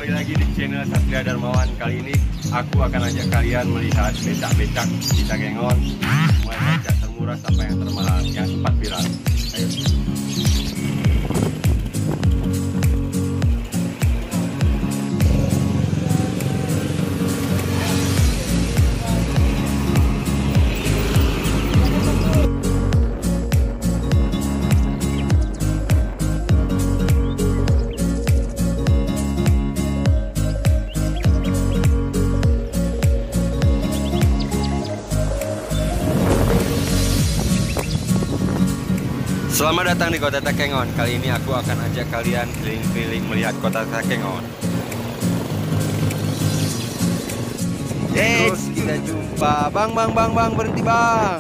kembali lagi di channel Satria Darmawan. Kali ini aku akan ajak kalian melihat becak-becak di Takengon, mulai becak termurah sampai yang termahal, yang sempat viral. Ayo. Selamat datang di Kota Takengon. Kali ini aku akan ajak kalian keliling-keliling melihat Kota Takengon. Terus kita jumpa. Bang, berhenti bang.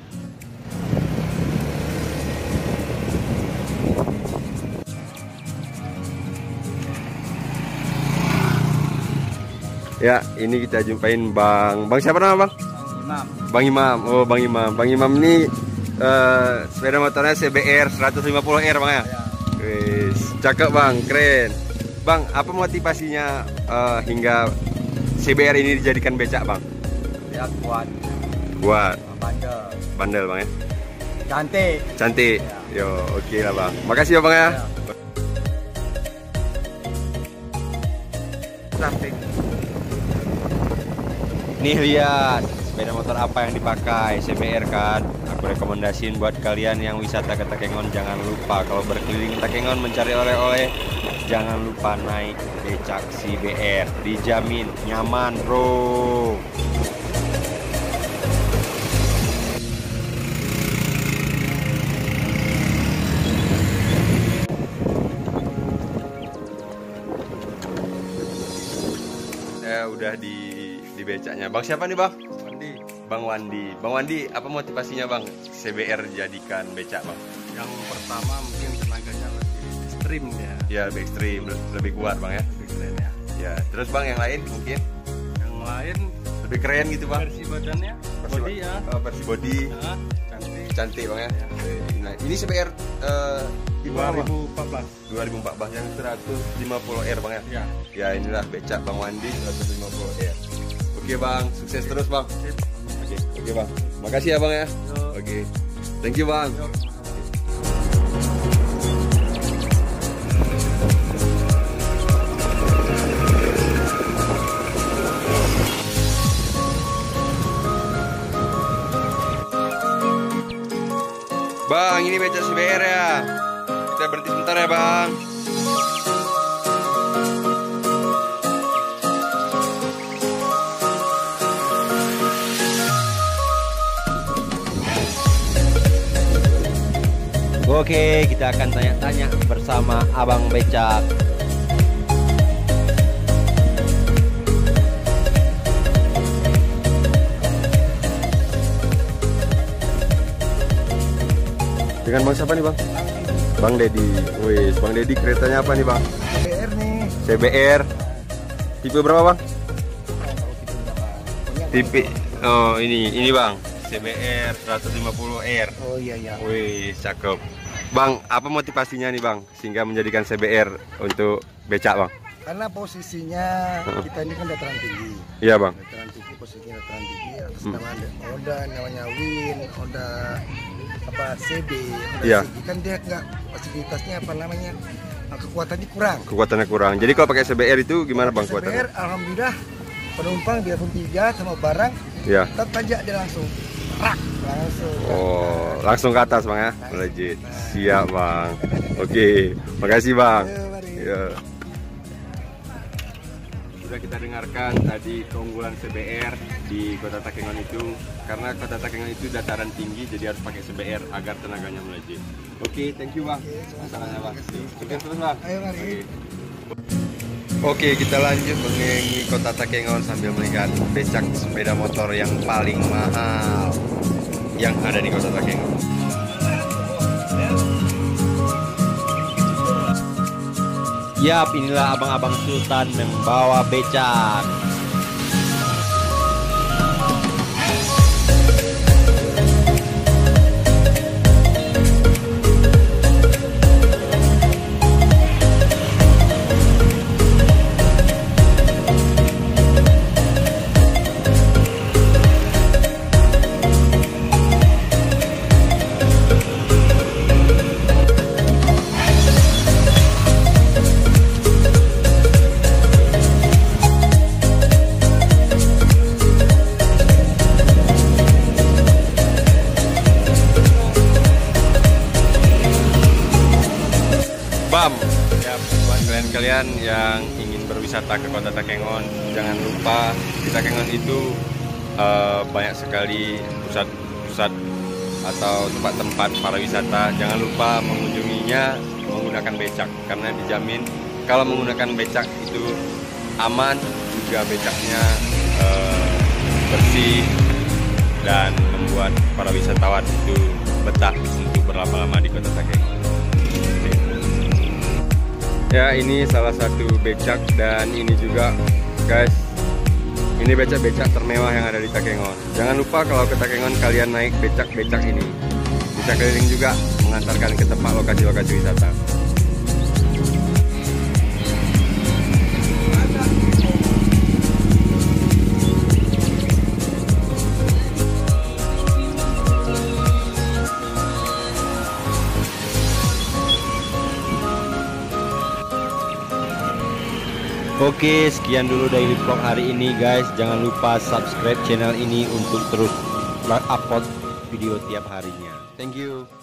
Ya, ini kita jumpain Bang siapa nama Bang? Imam. Bang Imam. Oh, Bang Imam. Bang Imam ini sepeda motornya CBR 150R Bang ya? Wis, cakep Bang, keren. Bang, apa motivasinya hingga CBR ini dijadikan becak Bang? Lihat kuat. Bandel Bang ya? Cantik. Yo, oke lah Bang. Makasih ya Bang ya. Traffic. Nih lihat sepeda motor apa yang dipakai, CBR kan. Aku rekomendasiin buat kalian yang wisata ke Takengon, jangan lupa kalau berkeliling Takengon mencari oleh-oleh, jangan lupa naik becak CBR, dijamin nyaman bro. Udah di becaknya. Bang siapa nih Bang? Bang Wandi, apa motivasinya Bang CBR jadikan becak Bang? Yang pertama mungkin tenaganya lebih ekstrim ya. Ya lebih ekstrim, lebih kuat Bang ya. Lebih keren ya. Ya, terus Bang yang lain mungkin? Yang lain Lebih keren gitu Bang? versi badannya, body ya. Versi body. Nah, Cantik Bang ya. Nah, ini CBR 2014 yang 150R Bang ya. Ya. Ya inilah becak Bang Wandi 150R. Oke Bang, sukses terus Bang. Oke Bang, makasih ya Bang ya. Oke, thank you Bang. Bang, ini becak CBR ya. Kita berhenti sebentar ya Bang. Oke, kita akan tanya-tanya bersama Abang Becak. Dengan Bang siapa nih Bang? Bang Dedi. Wih, Bang Dedi keretanya apa nih Bang? CBR nih. CBR. Tipe berapa Bang? Tipe, oh ini Bang. CBR 150R. Oh iya. Wih, cakep. Bang, apa motivasinya nih Bang sehingga menjadikan CBR untuk becak Bang? Karena posisinya kita ini kan dataran tinggi. Iya Bang. Dataran tinggi, posisinya dataran tinggi. Atas nama ada Oda, namanya Win, Oda apa CB, Oda Iya. CB. Kan dia nggak fasilitasnya apa namanya, kekuatannya kurang. Kekuatannya kurang. Jadi kalau pakai CBR itu gimana Bang CBR kuatannya? alhamdulillah penumpang biarpun 3 sama barang Iya. tetap tanjak dia langsung. Langsung. Oh, langsung ke atas Bang ya? Legit. Siap Bang. Oke, makasih Bang. Ayo, mari. Ya. Sudah kita dengarkan tadi keunggulan CBR di Kota Takengon itu, karena Kota Takengon itu dataran tinggi, jadi harus pakai CBR agar tenaganya melejit. Oke, thank you Bang. Masalahnya Bang. Sukses terus Bang. Ayo mari. Oke, kita lanjut mengelilingi Kota Takengon sambil melihat becak sepeda motor yang paling mahal yang ada di Kota Takengon. Yap, inilah abang-abang Sultan membawa becak. malam. Ya, buat kalian-kalian yang ingin berwisata ke Kota Takengon, jangan lupa di Takengon itu banyak sekali pusat-pusat atau tempat-tempat para wisata. Jangan lupa mengunjunginya menggunakan becak, karena dijamin kalau menggunakan becak itu aman, juga becaknya bersih dan membuat para wisatawan itu betah untuk berlama-lama di Kota Takengon. Ya, ini salah satu becak, dan ini juga guys, ini becak-becak termewah yang ada di Takengon. Jangan lupa kalau ke Takengon kalian naik becak-becak ini, bisa keliling juga mengantarkan ke tempat lokasi-lokasi wisata. Oke, sekian dulu daily vlog hari ini guys. Jangan lupa subscribe channel ini untuk terus upload video tiap harinya. Thank you.